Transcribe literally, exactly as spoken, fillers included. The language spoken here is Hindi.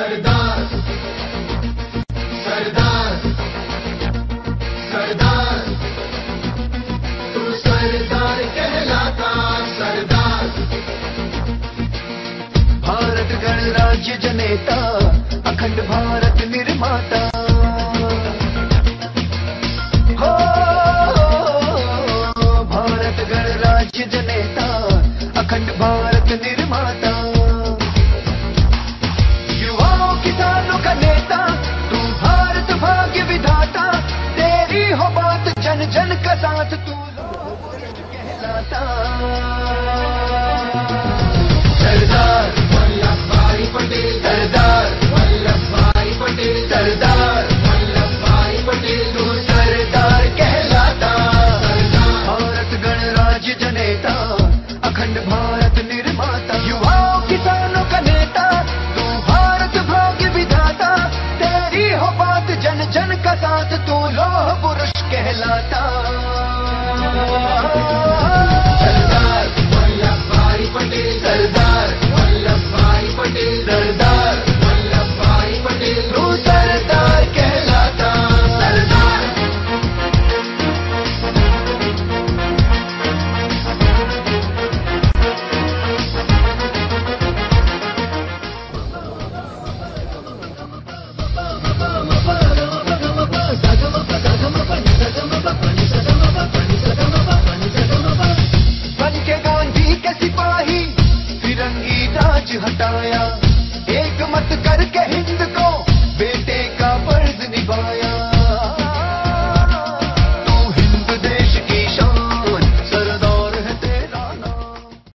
सरदार सरदार सरदार तू सरदार कहलाता सरदार। भारत गणराज्य जनेता अखंड भारत निर्माता हो, भारत गणराज्य जनेता अखंड भारत निर्माता। युवाओं किसानों का नेता तू भारत भाग्य विधाता, तेरी हो बात जन जन का साथ तू कहलाता। सरदार वल्लभ भाई पटेल सरदार वल्लभ भाई पटेल सरदार वल्लभ भाई पटेल तू सरदार कहलाता। सरदार भारत गणराज्य जनेता अखंड भारत निर्माता। युवाओं किसानों का नेता तू भारत भाग्य विधाता, तेरी हो बात जन जन का साथ तू लौह पुरुष कहलाता। सरदार वल्लभ भाई पटेल सरदार वल्लभ भाई पटेल सरदार वल्लभ भाई पटेल तू सरदार कहलाता। सरदार बन के गांधी के सिपाही फिरंगी राज हटाया, एक मत करके हिंद को